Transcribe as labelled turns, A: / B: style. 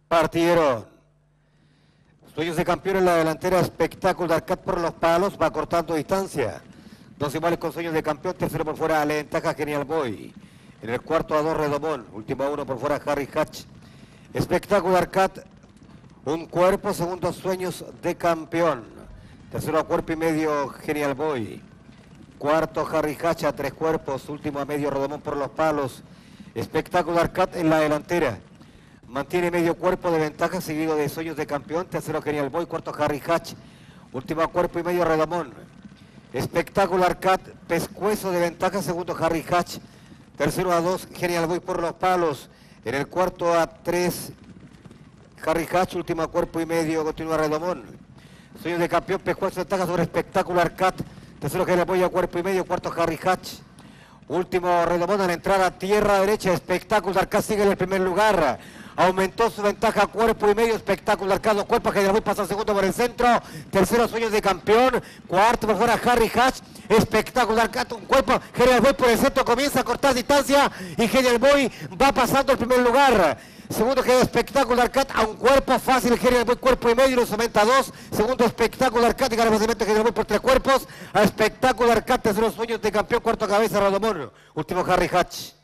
A: Partieron. Sueños de campeón en la delantera, Espectáculo Arcad por los palos, va cortando distancia. Dos iguales con Sueños de campeón, tercero por fuera le ventaja Genial Boy. En el cuarto a 2 Redomón, último a 1 por fuera Harry Hatch. Espectáculo Arcad, un cuerpo, segundo Sueños de campeón. Tercero a cuerpo y medio Genial Boy. Cuarto Harry Hatch a 3 cuerpos, último a medio Redomón por los palos. Espectáculo Arcad en la delantera. Mantiene medio cuerpo de ventaja, seguido de Sueños de campeón. Tercero Genial Boy, cuarto Harry Hatch. Último a cuerpo y medio Redomón. Espectáculo Arcad, pescuezo de ventaja, segundo Harry Hatch. Tercero a 2 Genial Boy por los palos. En el cuarto a 3 Harry Hatch, último a cuerpo y medio, continúa Redomón. Sueños de campeón, pescuezo de ventaja sobre Espectáculo Arcad. Tercero Genial Boy a cuerpo y medio, cuarto Harry Hatch. Último Redomón al entrar a tierra derecha. Espectáculo Arcad sigue en el primer lugar. Aumentó su ventaja a cuerpo y medio. Espectáculo Arcad, dos cuerpos. Genial Boy pasa segundo por el centro. Tercero Sueños de campeón. Cuarto por fuera Harry Hatch. Espectáculo Arcad, un cuerpo. Genial Boy por el centro comienza a cortar distancia. Y Genial Boy va pasando el primer lugar. Segundo queda Espectáculo Arcad a un cuerpo fácil. Genial Boy cuerpo y medio. Los aumenta a 2. Segundo Espectáculo Arcad y gana fácilmente Genial Boy por 3 cuerpos. A Espectáculo Arcad, tercero Sueños de campeón. Cuarto cabeza Redomón. Último Harry Hatch.